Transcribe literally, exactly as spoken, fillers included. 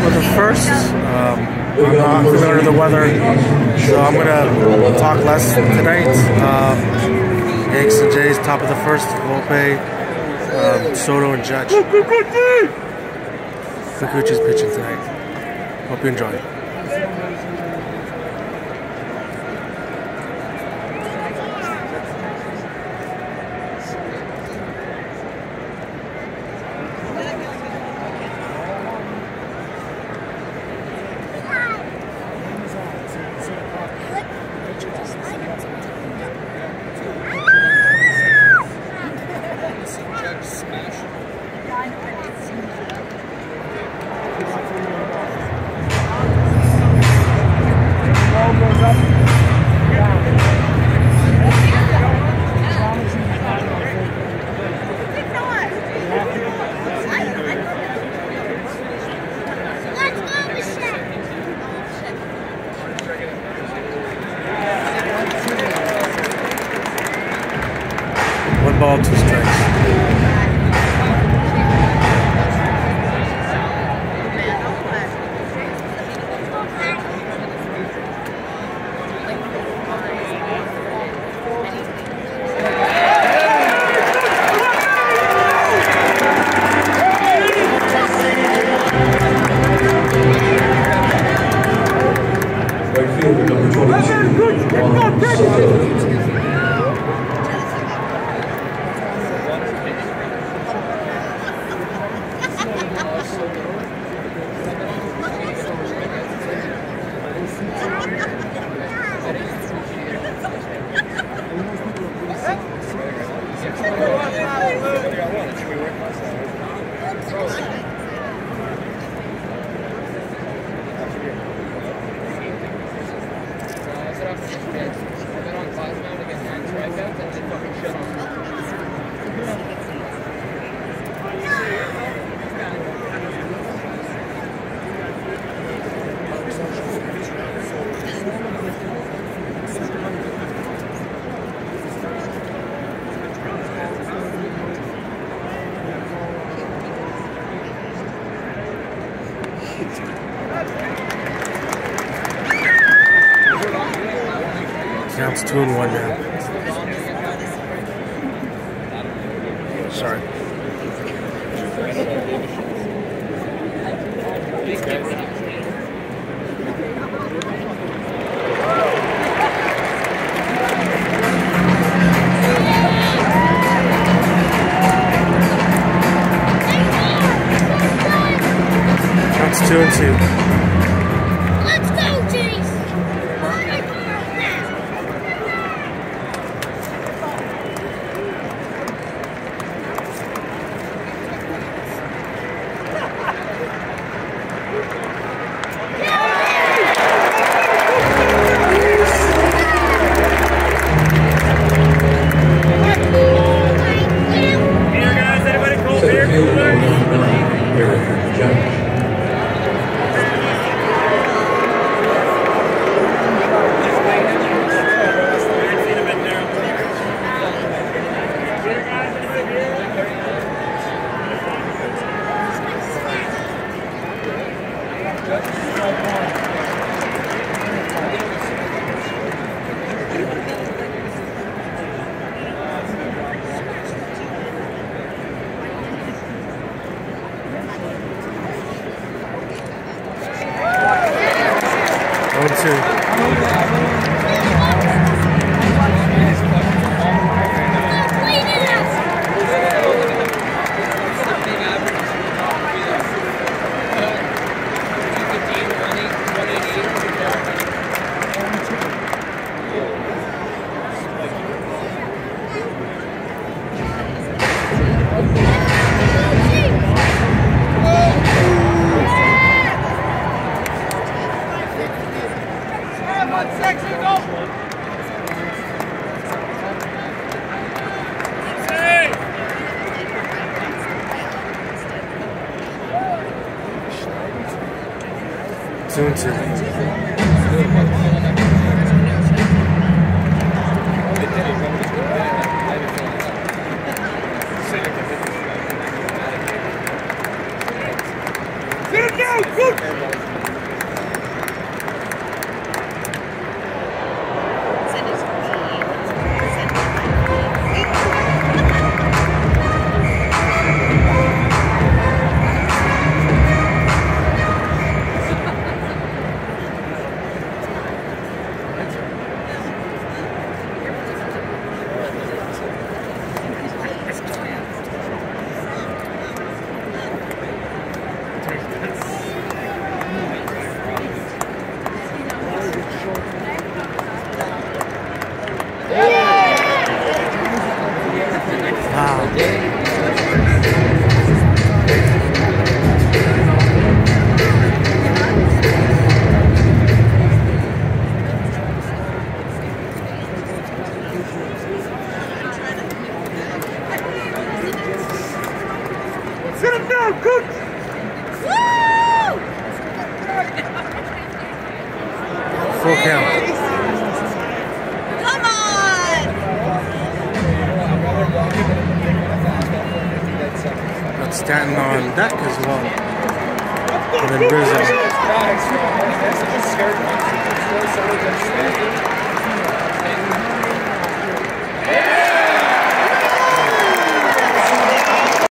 of the first. Um, I'm not feeling under the weather, so I'm going to talk less tonight. Um, Yanks and Jays, top of the first. Volpe, um, Soto, and Judge. Kikuchi's pitching tonight. Hope you enjoy. One ball, two strikes. Right fielder number twenty-two, Juan Soto. Counts two and one now. Sorry. Counts two and two. One, two. Two and two. Get it down! Sit him down, coach! Woo! Full count. Come on! Got Stanton on deck as well. And then Rizzo.